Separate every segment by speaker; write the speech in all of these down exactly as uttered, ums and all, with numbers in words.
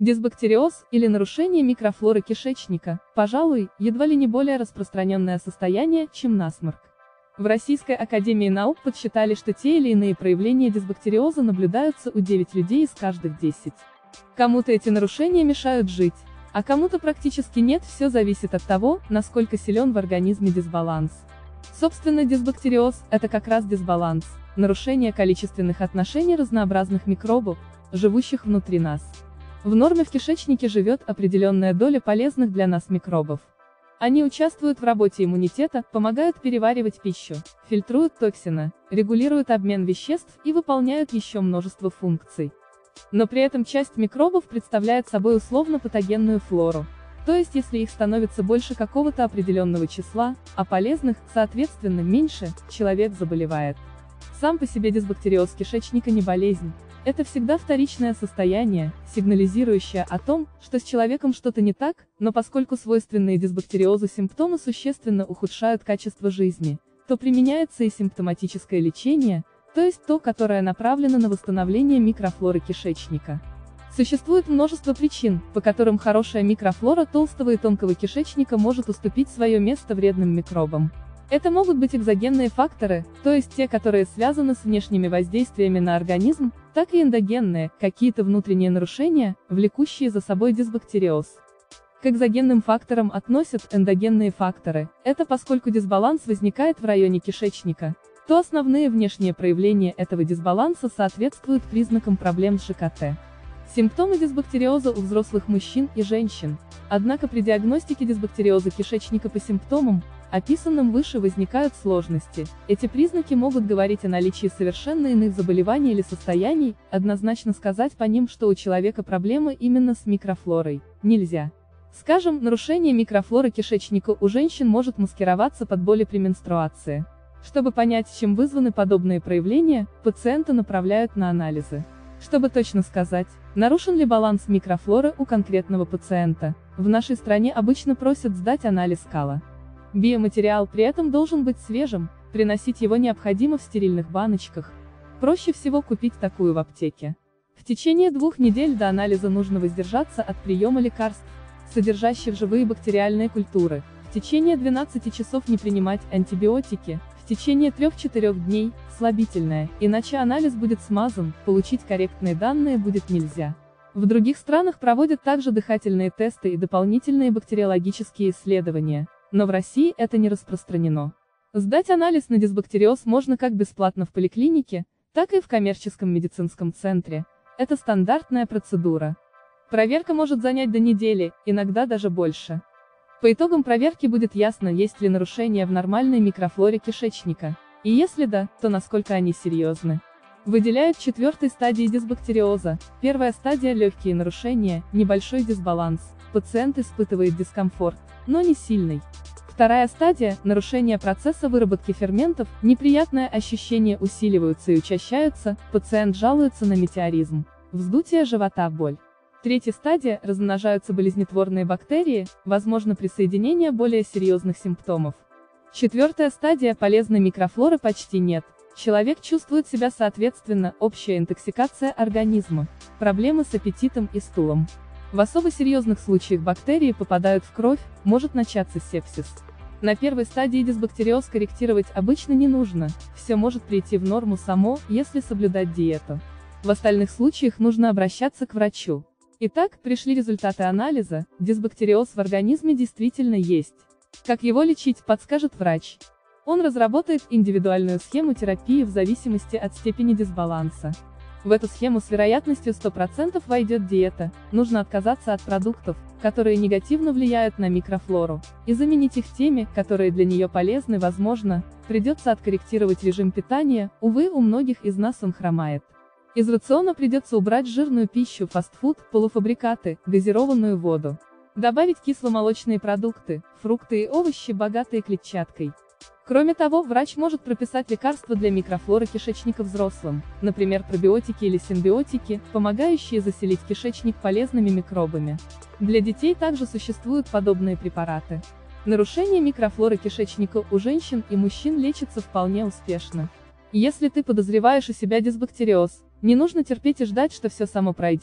Speaker 1: Дисбактериоз, или нарушение микрофлоры кишечника, пожалуй, едва ли не более распространенное состояние, чем насморк. В Российской академии наук подсчитали, что те или иные проявления дисбактериоза наблюдаются у девяти людей из каждых десяти. Кому-то эти нарушения мешают жить, а кому-то практически нет, все зависит от того, насколько силен в организме дисбаланс. Собственно, дисбактериоз – это как раз дисбаланс, нарушение количественных отношений разнообразных микробов, живущих внутри нас. В норме в кишечнике живет определенная доля полезных для нас микробов. Они участвуют в работе иммунитета, помогают переваривать пищу, фильтруют токсины, регулируют обмен веществ и выполняют еще множество функций. Но при этом часть микробов представляет собой условно-патогенную флору. То есть если их становится больше какого-то определенного числа, а полезных, соответственно, меньше, человек заболевает. Сам по себе дисбактериоз кишечника не болезнь. Это всегда вторичное состояние, сигнализирующее о том, что с человеком что-то не так, но поскольку свойственные дисбактериозу симптомы существенно ухудшают качество жизни, то применяется и симптоматическое лечение, то есть то, которое направлено на восстановление микрофлоры кишечника. Существует множество причин, по которым хорошая микрофлора толстого и тонкого кишечника может уступить свое место вредным микробам. Это могут быть экзогенные факторы, то есть те, которые связаны с внешними воздействиями на организм, так и эндогенные, какие-то внутренние нарушения, влекущие за собой дисбактериоз. К экзогенным факторам относят эндогенные факторы, это поскольку дисбаланс возникает в районе кишечника, то основные внешние проявления этого дисбаланса соответствуют признакам проблем с ЖКТ. Симптомы дисбактериоза у взрослых мужчин и женщин. Однако при диагностике дисбактериоза кишечника по симптомам, описанным выше, возникают сложности. Эти признаки могут говорить о наличии совершенно иных заболеваний или состояний, однозначно сказать по ним, что у человека проблемы именно с микрофлорой, нельзя. Скажем, нарушение микрофлоры кишечника у женщин может маскироваться под боли при менструации. Чтобы понять, чем вызваны подобные проявления, пациента направляют на анализы. Чтобы точно сказать, нарушен ли баланс микрофлоры у конкретного пациента, в нашей стране обычно просят сдать анализ кала. Биоматериал при этом должен быть свежим, приносить его необходимо в стерильных баночках. Проще всего купить такую в аптеке. В течение двух недель до анализа нужно воздержаться от приема лекарств, содержащих живые бактериальные культуры, в течение двенадцати часов не принимать антибиотики, в течение трёх-четырёх дней – слабительное, иначе анализ будет смазан, получить корректные данные будет нельзя. В других странах проводят также дыхательные тесты и дополнительные бактериологические исследования, но в России это не распространено. Сдать анализ на дисбактериоз можно как бесплатно в поликлинике, так и в коммерческом медицинском центре. Это стандартная процедура. Проверка может занять до недели, иногда даже больше. По итогам проверки будет ясно, есть ли нарушения в нормальной микрофлоре кишечника, и если да, то насколько они серьезны. Выделяют четвертой стадии дисбактериоза. Первая стадия – легкие нарушения, небольшой дисбаланс, пациент испытывает дискомфорт, но не сильный. Вторая стадия – нарушение процесса выработки ферментов, неприятное ощущение усиливаются и учащаются, пациент жалуется на метеоризм, вздутие живота, боль. Третья стадия – размножаются болезнетворные бактерии, возможно присоединение более серьезных симптомов. Четвертая стадия – полезной микрофлоры почти нет, человек чувствует себя соответственно, общая интоксикация организма, проблемы с аппетитом и стулом. В особо серьезных случаях бактерии попадают в кровь, может начаться сепсис. На первой стадии дисбактериоз корректировать обычно не нужно, все может прийти в норму само, если соблюдать диету. В остальных случаях нужно обращаться к врачу. Итак, пришли результаты анализа, дисбактериоз в организме действительно есть. Как его лечить, подскажет врач. Он разработает индивидуальную схему терапии в зависимости от степени дисбаланса. В эту схему с вероятностью сто процентов войдет диета, нужно отказаться от продуктов, которые негативно влияют на микрофлору, и заменить их теми, которые для нее полезны, возможно, придется откорректировать режим питания, увы, у многих из нас он хромает. Из рациона придется убрать жирную пищу, фастфуд, полуфабрикаты, газированную воду. Добавить кисломолочные продукты, фрукты и овощи, богатые клетчаткой. Кроме того, врач может прописать лекарства для микрофлоры кишечника взрослым, например, пробиотики или симбиотики, помогающие заселить кишечник полезными микробами. Для детей также существуют подобные препараты. Нарушение микрофлоры кишечника у женщин и мужчин лечится вполне успешно. Если ты подозреваешь у себя дисбактериоз, не нужно терпеть и ждать, что все само пройдет,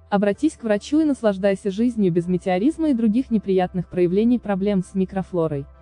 Speaker 1: Обратись к врачу и наслаждайся жизнью без метеоризма и других неприятных проявлений проблем с микрофлорой.